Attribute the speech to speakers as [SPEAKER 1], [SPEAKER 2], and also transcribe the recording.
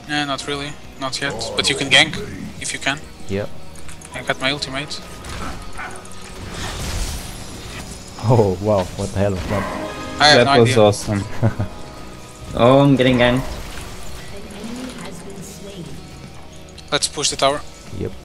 [SPEAKER 1] Not really. Not yet. But you can gank, if you can.
[SPEAKER 2] Yep.
[SPEAKER 1] I got my ultimate.
[SPEAKER 2] Oh wow, what the hell was that?
[SPEAKER 1] I have
[SPEAKER 3] That
[SPEAKER 1] no
[SPEAKER 3] was
[SPEAKER 1] idea.
[SPEAKER 3] awesome.
[SPEAKER 4] Oh, I'm getting ganked.
[SPEAKER 1] Let's push the tower.
[SPEAKER 2] Yep.